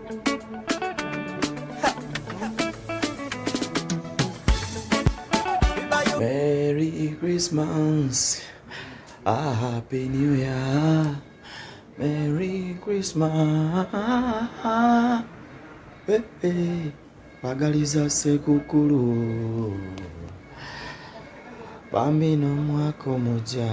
Merry Christmas, a Happy New Year. Merry Christmas. Hey, pagaliza sekukulu. Pambino mwako moja.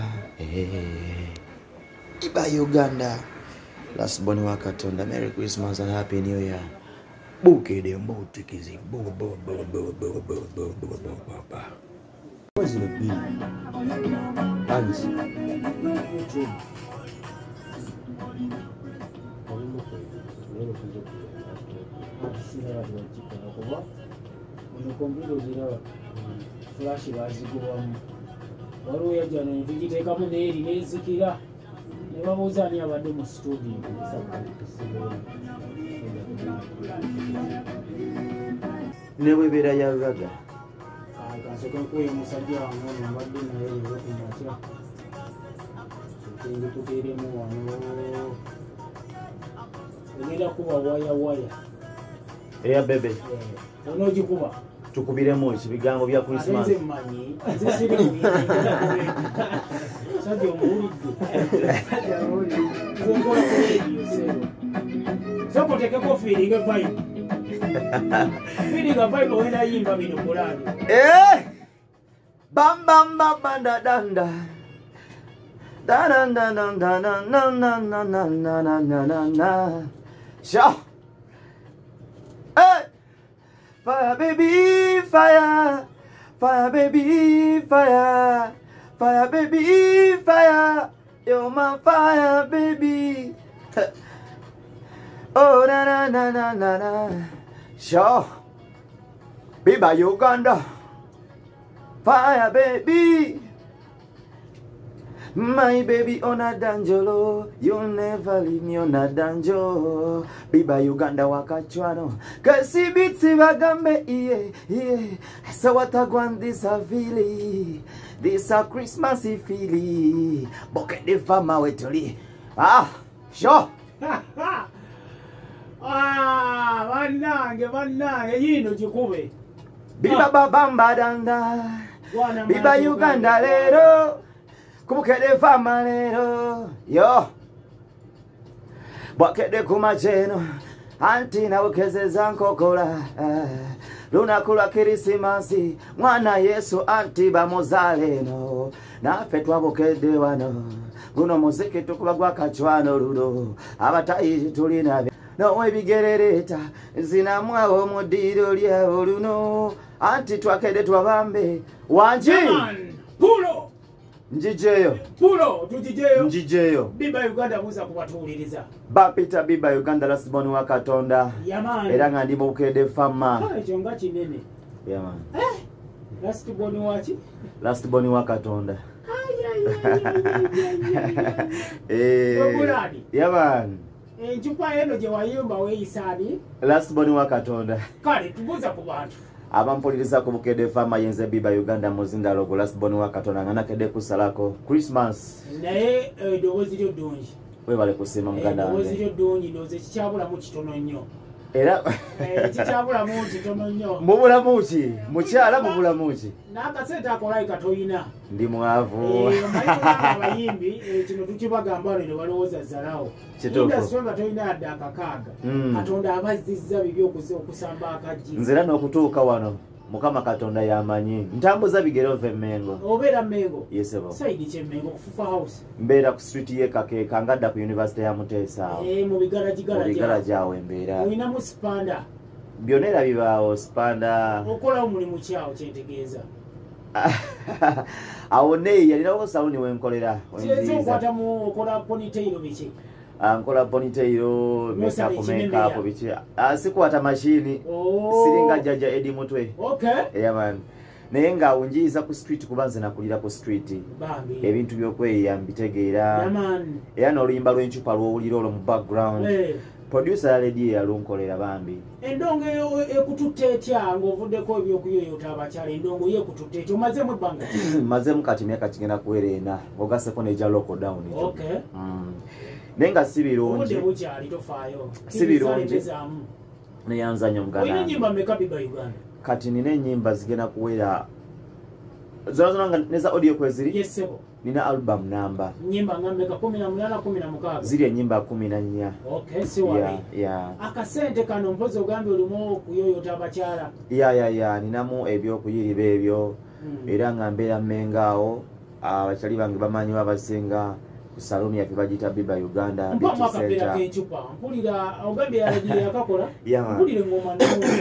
Iba Uganda. Last born wakatonda. Merry Christmas and Happy New Year. Buke de mbote kizi. What's in the beat? Hands. Flash bazigubamu waliwo yajjana ne tugiteekamu neeri nezikira ne babuuza ani abadde mu studio ne bwebeera ya Lulaga kasoka nkuye musajja wange ono mbadde naye leero ku makya sokengi tuteeremu wano egenda kuba waya eya bebe onoogikuba tukubiremu ekibigambo bya Christmas. Nze mmanyi nze siri sajja omuwulidde nkola ku radio sebo soko tekeko feeling a vibe feeling a vibe wenda yimba bino kulani Bam bam bam bam da da da da da da da da na na na na na na na na na sha fire baby fire baby fire baby fire you're my fire baby oh na na na na na na sure Biba Uganda fire baby my baby on a danjolo, you never leave me on a danjo. Biba Uganda wakachwano, kasi biti bagambe iye. So what I want this a feeling, this a Christmassy feeling. Boke de fama wetoli, sure. Vanange yino jikube. Biba babamba danda, Biba Uganda lero. Kumukede fama lero yo Bwakede kumacheno Anti na ukezeza nkokola Lunakula Kirisimasi Mwana Yesu anti bamuzaleno Nafe twabukede wano Guno muziki tukubagwa kachwano ludo Abatayi tulina No ebigerereta Zinamwawo mudiro lya oluno Anti twakede twabambe Wanji Pulo Njijeyo Pulo tujijeyo Njijeyo Biba Uganda muza kubatuliriza Bapita Biba Uganda last born wakatonda Yaman era nga ndi mu bukede fama ekyo nga kinene yaman last born wachi last born wakatonda yaman enchupa eno gye wayimba weeyisani last born wakatonda kale tubuza ku bantu abampuliriza ku bukede fama yenze Biba Uganda muzinda logo last born wakatonda ngana kede kusalako Christmas naye eddoboozi lyo ddungi webale kusima muganda wange eddoboozi lyo ddungi ndoze kikyabulamu kitono nnyo era kikyabulamu kitono nnyo mubulamu ki mukyala mubulamu ki n'akasente akolayi katoyina ndi mwavu abayimbi kino tukibagamba ne balowooza zalawo indasitule nga toyina yadde akakaaga katonda abazzizza bibi okusamba akajji nze era n'okutuuka wano Mukama Katonda yamanyi ntambuza bigero ve Mengo obeera Mengo yesebo saidi kye Mengo kufufa house mbeera ku street ye Kakeeka ngadda ku University ya Muteesa mu bigala jawe mbeera olina mu spanda byonera bibaawo spanda okola omulimu kyawo kyentegeeza awo neyi yalinawo saluni wenkolera okwata mu okola ponytail biki nkola ponytail mesa kumeka ko biki sikwata machine siringa jaja edi mutwe yeah man naye nga unjiza ku street kubanze nakulira ku street ebintu byokweyambitegeera era n'oluyimba lw'encupa lw'owulira olwo mu background producer ya lady yalunkolera bambi endongo ekututte etya ng'ovuddeko ebyokuyoyota abakyala endongo ye ekututte etya omazemu ebbanga mazemu kati myaka kigenda kuwera ena ogaseko neja lockdown okay naye nga si birungi obudde bukyali tofaayo si birungi neyanzanya omuganda ennyimba mmeka biba Uganda kati nina ennyimba zigenda kuwera zona nga neza audio kweziri yesebo nina album namba nyimba nga mmeka 18 16 ziri ennyimba 14 okay si wali akasente kano mpozi ogambye olimu okuyoyota abakyala ninamu ebyokuyiriba ebyo era nga mbeera mmengaawo abakyali bange bamanyiwo abasinga ku saloni yaffe bagiyita Biba Uganda mpulira k'encupa mpulira ogambye yalagiye yakakola mpulire ngoma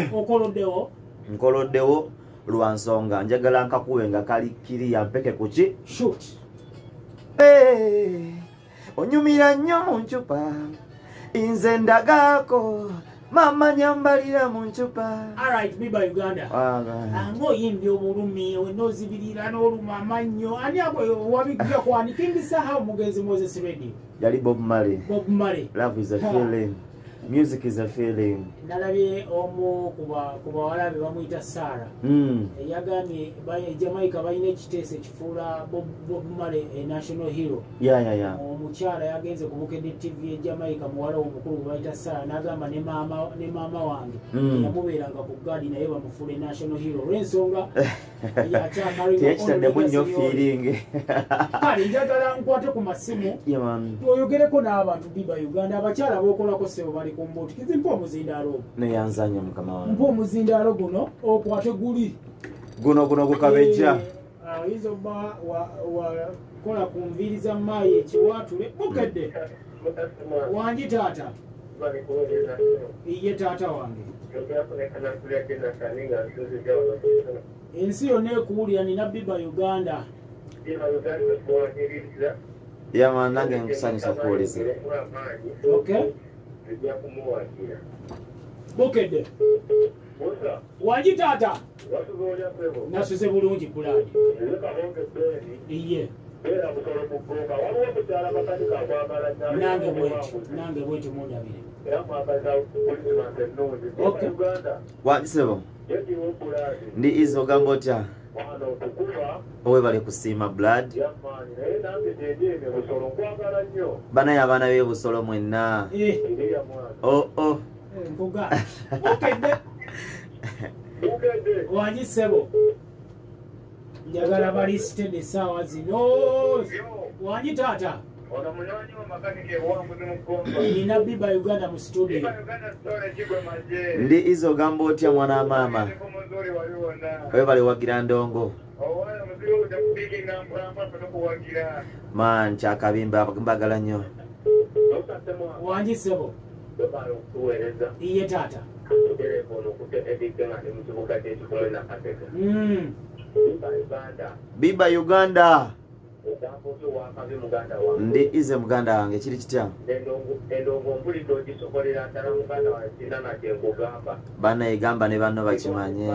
nkoloddewo lwa nsonga njagala nkakuwe nga kali kiriya mpeke kuki shoot onyumira nnyo mu ncupa nze ndagaako mama nyambalira mu ncupa alright Biba Uganda ng'oyimbye obulumi wenozibirira n'oluma amannyo ani wabigya kwanikingisa omugenzi Moses Radio yali Bob Marley love is a feeling music is a feeling nalabye omu ku bawala be bamuyita Sarah yagambye Jamaica balina ekiteeso ekifuula Bob Marley national hero omukyala yagenze ku Bukedde TV e Jamaica muwala omukulu bayita Sarah n'agamba ne maama wange yamubeeranga ku gaadi naye bamufuule national hero olw'ensonga yakyakitaddemu nnyo feeling kale njagala nkwate ku masimu oyogereko n'abantu Biba Uganda abakyala b'okolako sebo bali ku mbuuti kizimpa omuzindaalo neyanzanya mukama wange mpa omuzindaalo guno okwate guli guno gukabejja oyinza obba wakola ku nviiri za maayi ekiwaatule Bukedde wangi taata iye taata wange ensi yonna ekuwulira nina Biba Uganda yama nange nkusanyusa kuwuliza okay Bukedde wangi taata nasuze bulungi pulaani iye nange bweti mundabire wandisebo ndi izo ogamba otya owe bali kusiima blood banaye abaana b'ebusolo mwenna wangi sebo njagala balisted essaawa zino wangi taata nina Biba Uganda mu studio ndi izo ogamba otya mwana maama owe bali wagira ndongo man kyakabimba mbagala nnyo wangi sebo iye taata Biba Uganda ndi ize muganda wange kiri kitya banayegamba ne banno bakimanye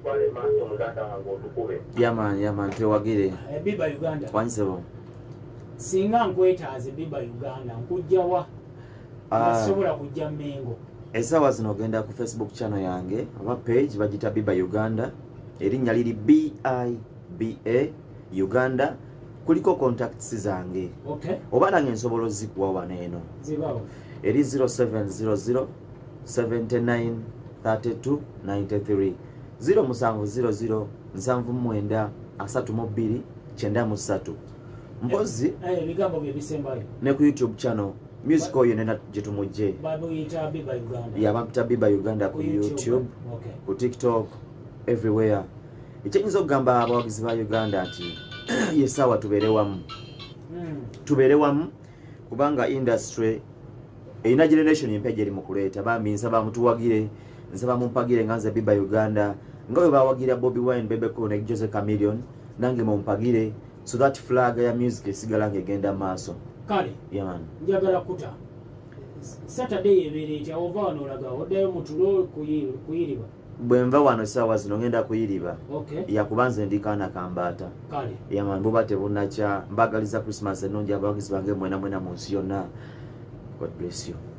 yaman twewagire Biba Uganda wanyisebo singa nkwetaaze Biba Uganda nkujjawa nasobola kujja Mengo essaawa zino ogenda ku Facebook channel yange oba page bagita Biba Uganda erinnya liri BIBA Uganda kuliko contacts zange oba nange nsobola ozikuwa wano eno eri 0700 79 32 93 0700 79 32 93 mpozi ne ku YouTube channel music oyo nena gyetumujje yabapita Biba Uganda ku YouTube ku TikTok everywhere ekyenyinza okugamba abawagizi ba Uganda nti yesawa tubeere wamu kubanga industry erina generation empya gyeri mu kuleeta bambi nsaba mutuwagire nsaba mumpagire nga nze Biba Uganda nga bwe bawagira Bobby Wine, Bebe Cool ne Jose Chameleone nange mumpagire so that flag ya music esigala ng'egenda maaso kale njagala kuta Saturday ebeera etya ova wano olaga oddayo mutulo kuyiriba bwe nva wano essaawa zino ngenda kuyiriba yakubanze ndi kaana kambaata yaman buba tebunakya mbagaliza Christmas ennungi abawagizi bange mwena mu nsi yonna. God bless you.